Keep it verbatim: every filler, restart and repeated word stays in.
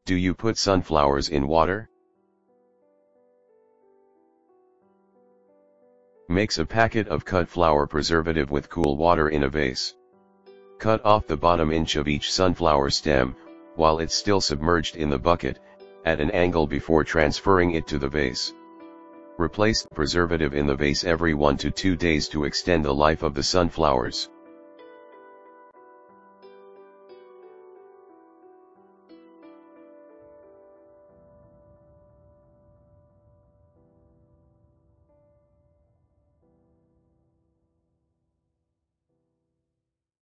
Do you put sunflowers in water? Mix a packet of cut flower preservative with cool water in a vase. Cut off the bottom inch of each sunflower stem, while it's still submerged in the bucket, at an angle before transferring it to the vase. Replace the preservative in the vase every one to two days to extend the life of the sunflowers.